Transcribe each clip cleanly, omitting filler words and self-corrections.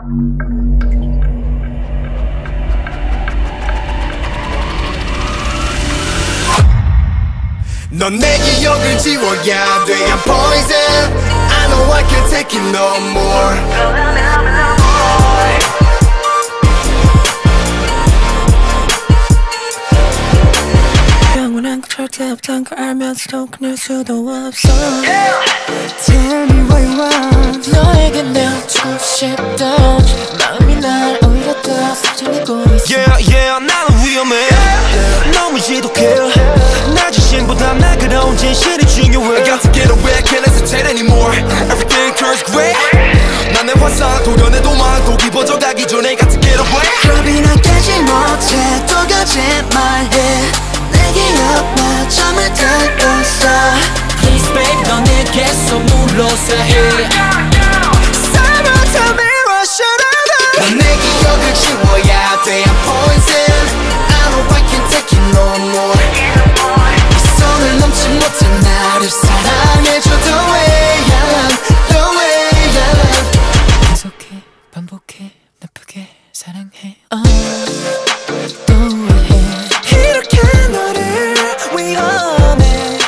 넌 내 기억을 지워야 돼. I'm poison. I know I can't take it no more. 영원한 그 절대 없단 걸 알면서도 끊을 수도 없어. Tell me what you want. 너에게 내어주고 싶던 마음이 날 오히려 더 사정내고 있어. Yeah, 나는 위험해. 너무 지독해. 나 자신보다 날카로운 진실이 중요해. I got to get away, can't hesitate anymore. Everything turns gray. 난 내 환상 도련의 도망도 깊어져가기 전에 got to get away. 겁이 나 깨지 못해 또 거짓말해. 내 기억만 잠을 들었어. Please babe 너 내게서 물러서야 해. Someone tell me what should I do. 넌 내 기억을 지워야 돼. I'm poison. I know I can't take it no more. 이 선을 넘지 못해 나를 사랑해줘 the way I am, the way I am. 계속해 반복해 나쁘게 사랑해 또 왜 이렇게 너를 위험해.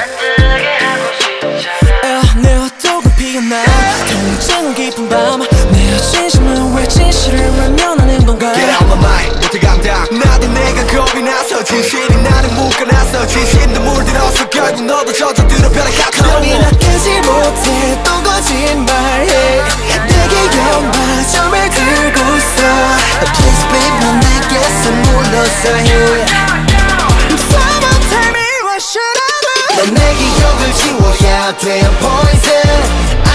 내 헛독은 피어나 통증은 깊은 밤. 내 진심은 왜 진실을 외면하는 건가. Get out my mind 못해 감당. 나도 내가 겁이 나서 진실이 나를 묶어놨어. 진심도 물들어서 결국 너도 젖어들어 변한 겁이 나 깨지 못해 또 거짓말해. 내 기억만 점을 들고 있어. Please babe 넌 내게서 물러서야 해. Someone tell me what should I do. 넌 내 기억을 지워야 돼. I'm poison.